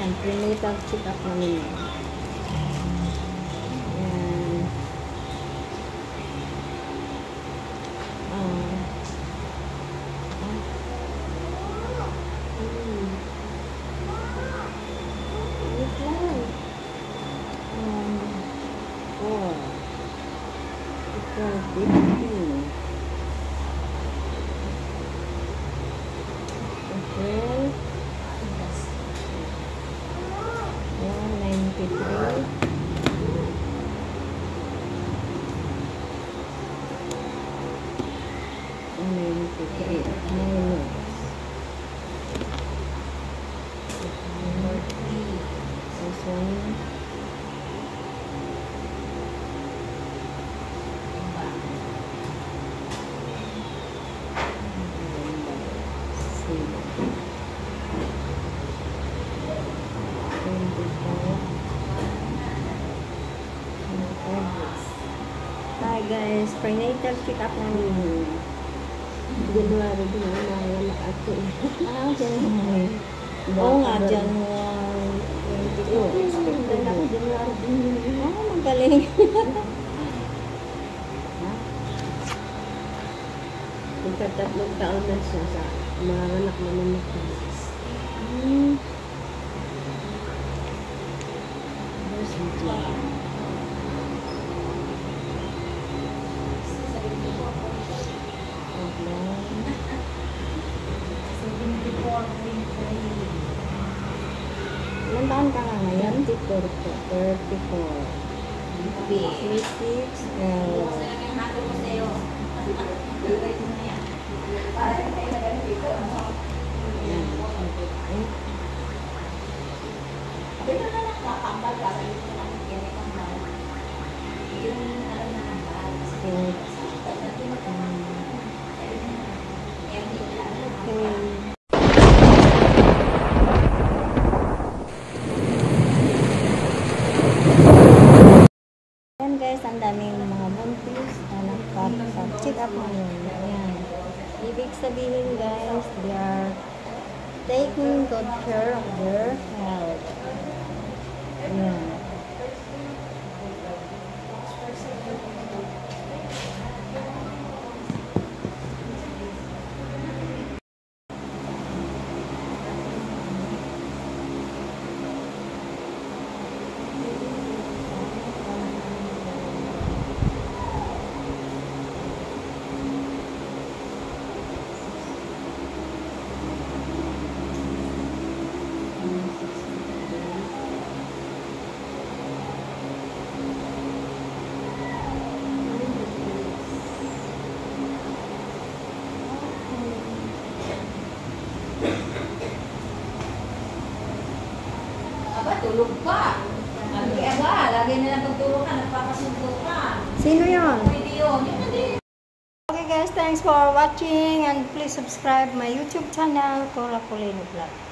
Yan, prenatal check-up namin. Yan. Wait lang. 4. Ito, 15. April. 193. 193. Minus. 1. Hi guys, prenatal check-up namin. January din na wala ako. January. Oo nga, January 22. Expected ako January din. Magaling. Magkatatlong taon na siya sa mga anak naman ako. Ilan taon ka nga ngayon? 34. 34. 36. Ayan guys, ang daming mga buntis na nagpa-check up ngayon. Ayan. Ibig sabihin guys, they are taking good care of their health. Ayan. Tulog ka. Lagi na lang pagtulog ka, nagpapasuntok ka. Sino yun? Pwede yun. Okay guys, thanks for watching and please subscribe my YouTube channel, Cora Colino Vlog.